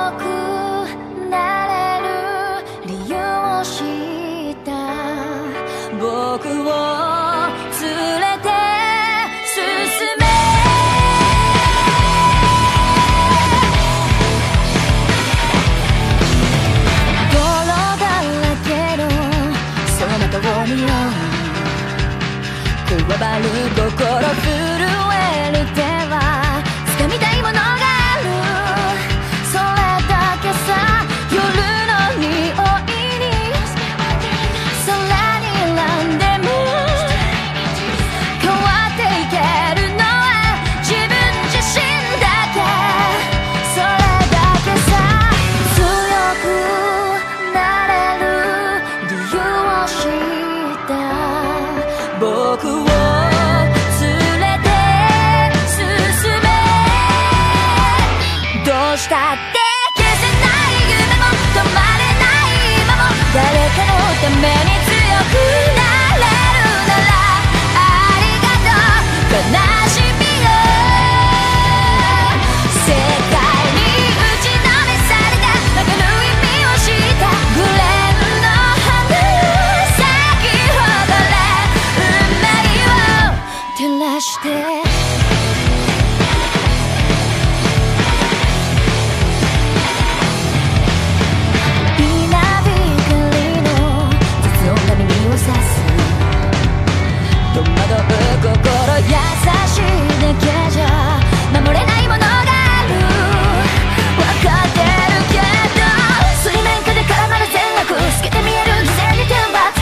くなれる理由を知った僕を連れて進め泥だらけのその通りをくわばる心震える手は掴みたいものがあるそれだけさ夜の匂いに空に選んでも変わっていけるのは自分自身だけそれだけさ強くなれる理由を知った僕をしたって消せない夢も止まれない今も誰かのために強くなれるならありがとう悲しみよ世界に打ちのめされた負ける意味を知ったグレーの花よ咲き誇れ運命を照らして心優しいだけじゃ守れないものがある分かってるけど水面下で絡まる全額透けて見える犠牲に天罰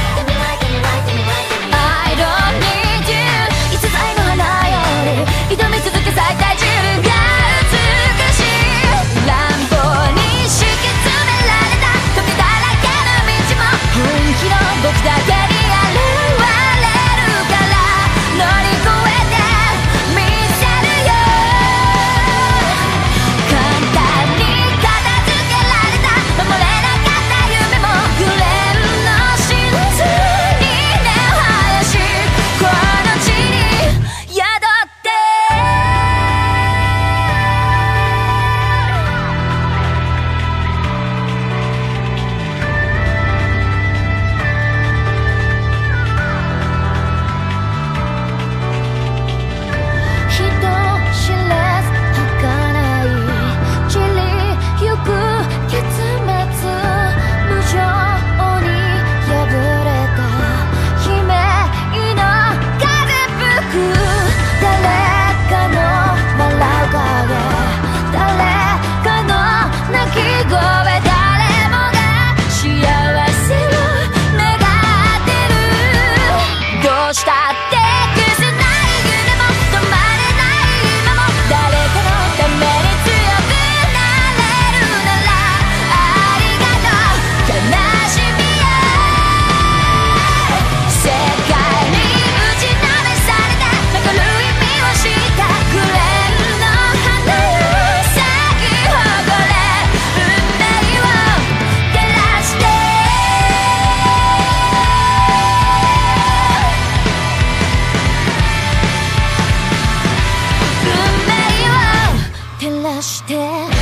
I don't need you 逸材の花より挑み続け最大自分が美しい乱暴に敷き詰められた時だらけの道も本気の僕だけにして